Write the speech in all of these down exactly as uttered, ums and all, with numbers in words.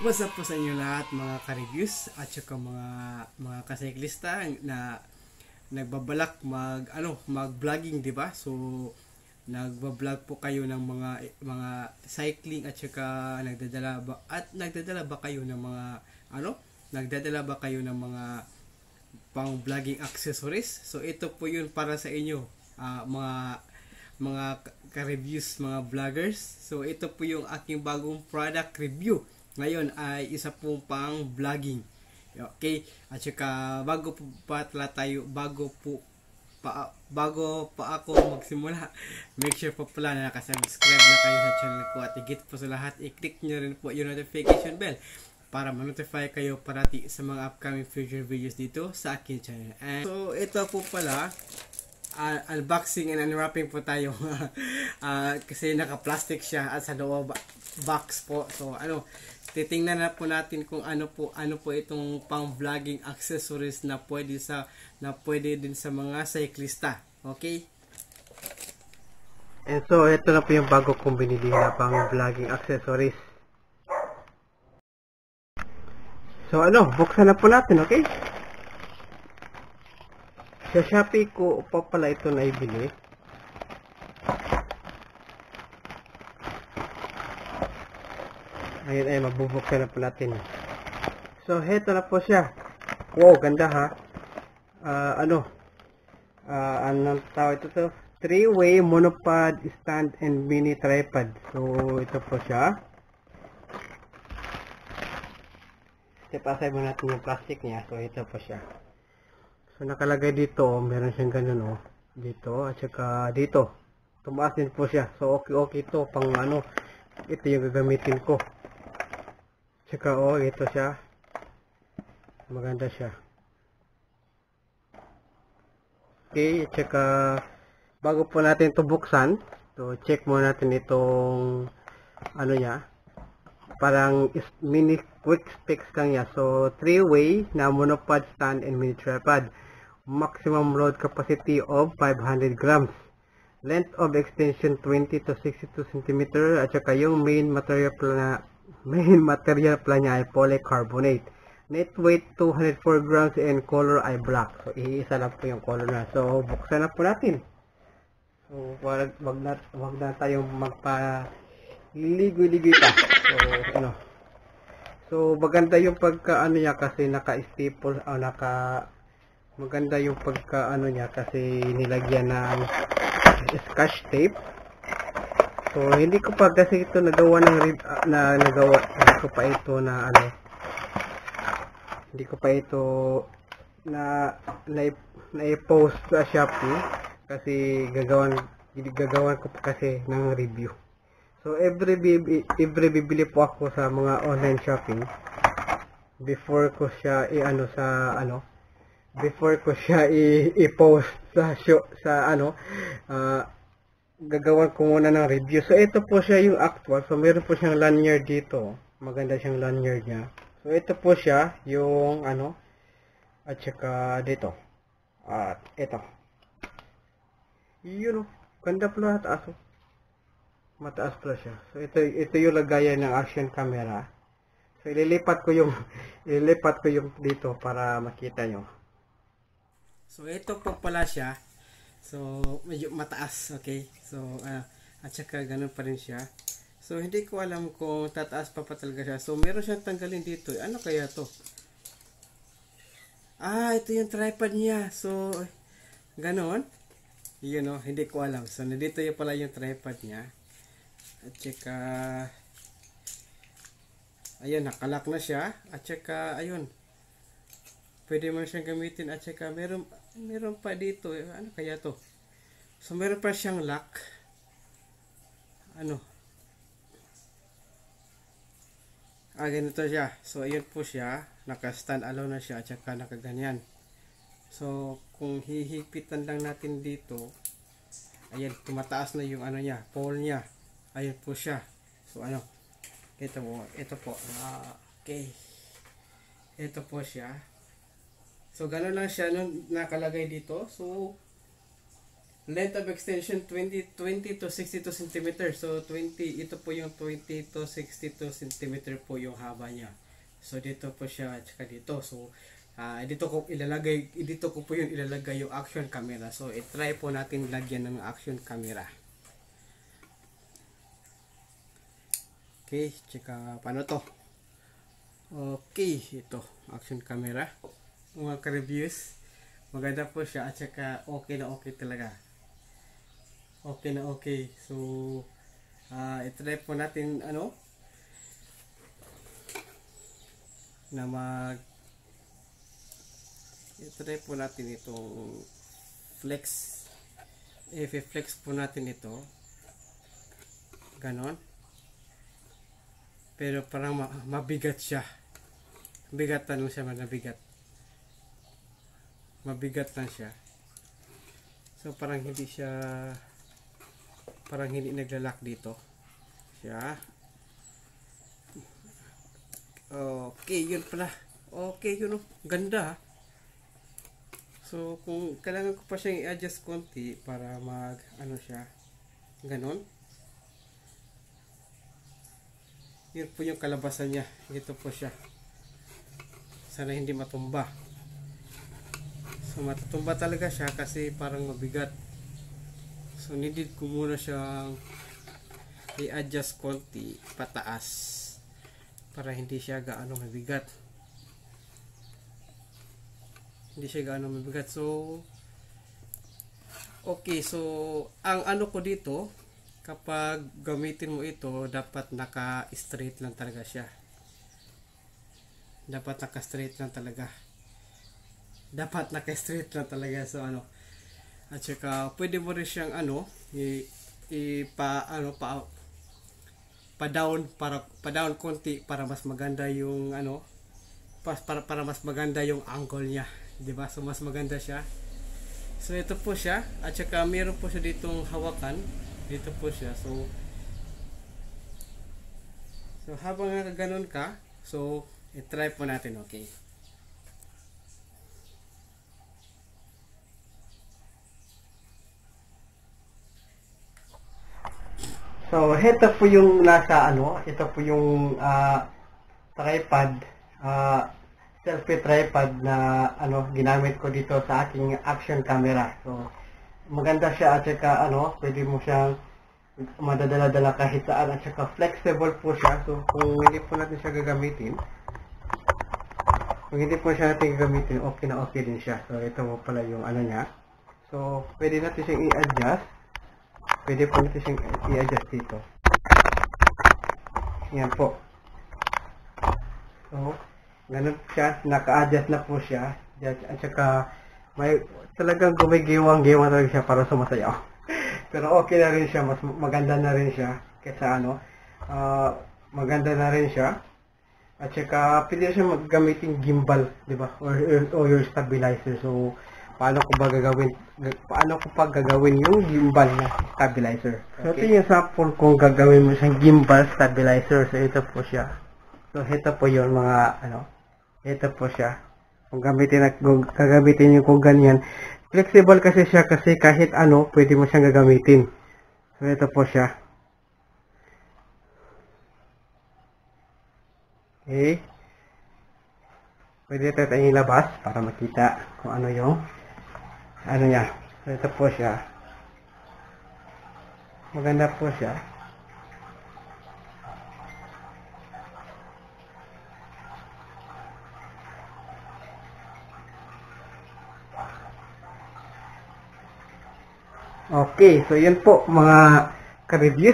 What's up po sa inyo lahat mga ka-reviews at saka mga mga kasyklista na nagbabalak mag ano mag-vlogging, di ba? So nagba-vlog po kayo ng mga mga cycling at saka nagdadala ba at nagdadala ba kayo ng mga ano? Nagdadala ba kayo ng mga pang-vlogging accessories? So ito po 'yun para sa inyo, uh, mga mga ka-reviews, mga vloggers. So ito po yung aking bagong product review. Ngayon ay isa pong pang vlogging. Okay? At saka bago po pa tayo, bago po pa, bago pa ako magsimula, make sure po pala na nakasubscribe na kayo sa channel ko at higit po sa lahat, i-click nyo rin po yung notification bell para ma-notify kayo parati sa mga upcoming future videos dito sa akin channel. And so ito po pala, uh, unboxing and unwrapping po tayo. uh, kasi naka-plastic siya at sa loob box po. So ano, titingnan na po natin kung ano po ano po itong pang-vlogging accessories na pwede sa na pwede din sa mga cyclista. Okay? And so ito na po yung bago kong binili na pang-vlogging accessories. So ano, buksan na po natin, okay? Sa Shopee ko pa pala ito na ibili. Ayun ay mabubuksan na po natin. So heto na po siya. Wow, ganda ha. Uh, ano? Uh, anong tawag ito to? three-way monopod stand and mini tripod. So ito po siya. Step aside mo natin yung plastic niya. So ito po siya. So nakalagay dito, meron siyang ganun oh. Dito at saka dito. Tumaas din po siya. So okay okay to pang ano. Ito yung gagamitin ko. Tsaka oh, ito siya. Maganda siya. Okay, tsaka bago po natin ito buksan, so check muna natin itong ano niya. Parang mini quick specs lang niya. So three-way na monopod stand and mini tripod. Maximum load capacity of five hundred grams. Length of extension twenty to sixty-two centimeter. At saka yung main material na main material pala niya ay polycarbonate. Net weight two hundred four grams and color ay black. So iisa lang po yung color na. So buksan na po natin. So wag, wag na wag na tayong magpa ligoy-ligoy pa. So ano. So maganda yung pagka ano niya kasi naka-staple o naka maganda yung pagka ano niya kasi nilagyan ng scotch tape. So hindi ko pa kasi ito nagawa ng uh, na nagawa hindi ko pa ito na ano hindi ko pa ito na na, na i-post sa Shopee kasi gagawan gagawan ko pa kasi ng review. So every every bibili po ako sa mga online shopping before ko siya i-ano sa ano before ko siya i-post sa show, sa ano uh, gagawan ko muna ng review. So ito po siya yung actual. So meron po siyang lanyard dito. Maganda siyang lanyard niya. So ito po siya yung ano at saka dito. At ito. Yun o. Ganda pala mataas o. Mataas pala siya. So ito ito yung lagayan ng action camera. So ililipat ko yung ililipat ko yung dito para makita nyo. So ito po pala siya. So medyo mataas, okay? So uh, at saka ganun pa rin siya. So hindi ko alam kung tataas pa pa talaga siya. So meron siyang tanggalin dito. Ano kaya to? Ah, ito yung tripod niya. So ganun. Yun know, hindi ko alam. So nandito yung pala yung tripod niya. At saka ayun, nakalak na siya. At saka ayun, pwede mo siyang gamitin. At saka meron meron pa dito. Ano kaya to? So meron pa siyang lock. Ano? Ah, ganito siya. So ayun po siya. Naka-stand alone na siya. At saka nakaganyan. So kung hihipitan lang natin dito, ayan, tumataas na yung ano niya, pole niya. Ayun po siya. So ano? Ito po. Ito po. Uh, okay. Ito po siya. So, gano'n lang siya nung nakalagay dito. So, length of extension twenty twenty to sixty-two centimeters. So twenty, ito po yung twenty to sixty-two centimeter po yung haba niya. So dito po siya at saka dito. So uh, dito ko ilalagay, dito ko po yung ilalagay yung action camera. So i-try po natin lagyan ng action camera. Okay, tsaka paano to? Okay, ito action camera. Mga ka-reviews, maganda po siya at saka okay na okay talaga. Okay na okay. So uh, i-try po natin ano na mag i-try po natin itong flex. I-flex po natin ito ganon, pero parang ma mabigat siya. Bigat lang siya, mabigat mabigat lang siya. So parang hindi siya parang hindi naglalak dito siya. Okay, yun pala. Okay, yun oh. Ganda. So kung kailangan ko pa siyang i-adjust konti para mag ano siya ganon, yun po yung kalabasan niya. Ito po siya. Sana hindi matumba. So matutumba talaga siya kasi parang mabigat. So needed ko muna siyang i-adjust konti pataas para hindi siya gaano mabigat. Hindi siya gaano mabigat. So okay, so ang ano ko dito, kapag gamitin mo ito, dapat naka-straight lang talaga siya. Dapat naka-straight lang talaga. Dapat naka-straight lang talaga. So ano, at saka pwede mo rin siyang ano, i, i pa ano pa pa down para pa down konti para mas maganda yung ano, para para, para mas maganda yung angle niya, 'di ba? So mas maganda siya. So ito po siya at saka meron po siya ditong hawakan. Dito po siya. So So habang nakaganon ka, so i-try po natin, okay? So, ito po yung nasa ano, ito po yung uh, tripod, uh, selfie tripod na ano ginamit ko dito sa aking action camera. So, maganda siya at saka ano, pwede mo siyang madadala-dala kahit saan at saka flexible po siya. So, kung hindi po natin siya gagamitin, kung hindi po siya natin gagamitin, okay na okay din siya. So, ito po pala yung ano niya. So, pwede natin siyang i-adjust. Pwede po natin siyang i-adjust dito. Yan po. So, ganun siya. Naka-adjust na po siya. At saka, may talagang gumigiwang-giwang talaga siya para sumasayaw. Pero okay na rin siya. Mas maganda na rin siya. Kesa ano, uh, maganda na rin siya. At saka, pwede siya maggamitin gimbal, di ba? Or, or, or your stabilizer. So, paano ko ba gagawin, paano ko pa gagawin yung gimbal na stabilizer? So, ito yung sample kung gagawin mo siyang gimbal stabilizer. So, ito po siya. So, ito po yung mga, ano, ito po siya. Kung gamitin, kung gagamitin nyo kung ganyan. Flexible kasi siya kasi kahit ano, pwede mo siyang gagamitin. So, ito po siya. Okay. Pwede tayo ilabas para makita kung ano yung ano niya. So, ito po siya. Maganda po siya. Okay, so yun po mga ka-reviews.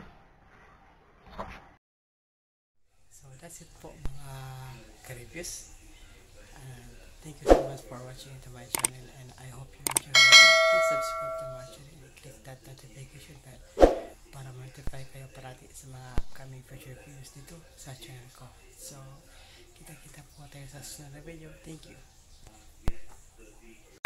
So that's it po mga ka-reviews. Uh, thank you so much for watching to my channel and I hope you enjoy it. Please subscribe to my channel and click that notification bell para ma-notify kayo parati sa mga upcoming future videos dito sa channel ko. So kita-kita po tayo sa susunod na video. Thank you.